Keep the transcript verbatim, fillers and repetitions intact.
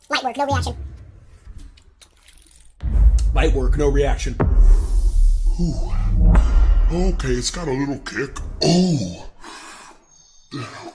Light work, no reaction. Light work, no reaction. Ooh. Okay, it's got a little kick. Oh.